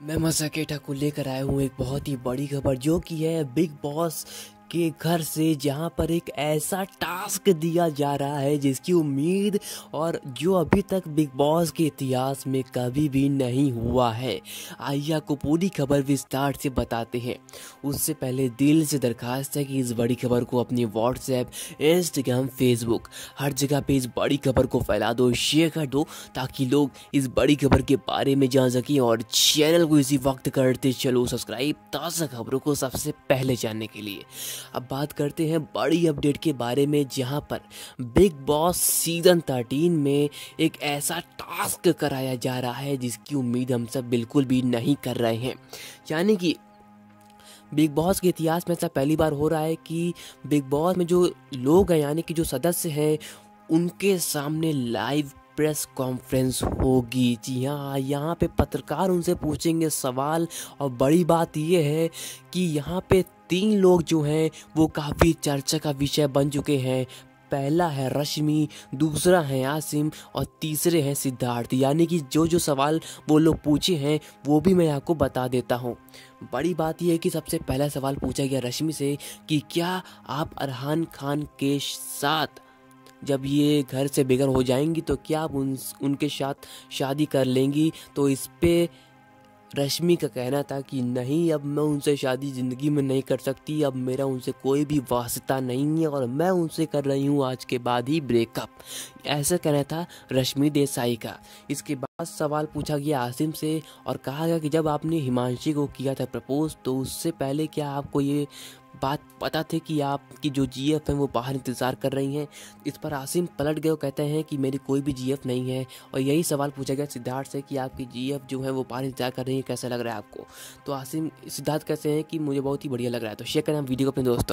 मैं मजाकेटा को लेकर आया हूँ एक बहुत ही बड़ी खबर जो कि है बिग बॉस के घर से, जहां पर एक ऐसा टास्क दिया जा रहा है जिसकी उम्मीद और जो अभी तक बिग बॉस के इतिहास में कभी भी नहीं हुआ है। आइए आपको पूरी खबर विस्तार से बताते हैं। उससे पहले दिल से दरखास्त है कि इस बड़ी खबर को अपनी व्हाट्सएप, इंस्टाग्राम, फेसबुक हर जगह पे इस बड़ी खबर को फैला दो, शेयर कर दो, ताकि लोग इस बड़ी खबर के बारे में जान सकें। और चैनल को इसी वक्त करते चलो सब्सक्राइब, ताज़ा खबरों को सबसे पहले जानने के लिए। अब बात करते हैं बड़ी अपडेट के बारे में, जहां पर बिग बॉस सीजन 13 में एक ऐसा टास्क कराया जा रहा है जिसकी उम्मीद हम सब बिल्कुल भी नहीं कर रहे हैं। यानी कि बिग बॉस के इतिहास में ऐसा पहली बार हो रहा है कि बिग बॉस में जो लोग हैं, यानी कि जो सदस्य हैं, उनके सामने लाइव प्रेस कॉन्फ्रेंस होगी। जी हाँ, यहाँ पे पत्रकार उनसे पूछेंगे सवाल। और बड़ी बात यह है कि यहाँ पे 3 लोग जो हैं वो काफ़ी चर्चा का विषय बन चुके हैं। पहला है रश्मि, दूसरा है आसिम और तीसरे हैं सिद्धार्थ। यानी कि जो जो सवाल वो लोग पूछे हैं वो भी मैं आपको बता देता हूँ। बड़ी बात यह है कि सबसे पहला सवाल पूछा गया रश्मि से कि क्या आप अरहान खान के साथ, जब ये घर से बेघर हो जाएंगी तो क्या आप उनके साथ शादी कर लेंगी। तो इस पे रश्मि का कहना था कि नहीं, अब मैं उनसे शादी ज़िंदगी में नहीं कर सकती, अब मेरा उनसे कोई भी वास्ता नहीं है और मैं उनसे कर रही हूँ आज के बाद ही ब्रेकअप। ऐसा कहना था रश्मि देसाई का। इसके बाद सवाल पूछा गया आसिम से और कहा गया कि जब आपने हिमांशी को किया था प्रपोज, तो उससे पहले क्या आपको ये बात पता थी कि आपकी जो जीएफ है वो बाहर इंतज़ार कर रही हैं। इस पर आसिम पलट गए और कहते हैं कि मेरी कोई भी जीएफ नहीं है। और यही सवाल पूछा गया सिद्धार्थ से कि आपकी जीएफ जो है वो बाहर इंतजार कर रही है, कैसा लग रहा है आपको। तो आसिम सिद्धार्थ कहते हैं कि मुझे बहुत ही बढ़िया लग रहा है। तो शेयर करें वीडियो को अपने दोस्तों।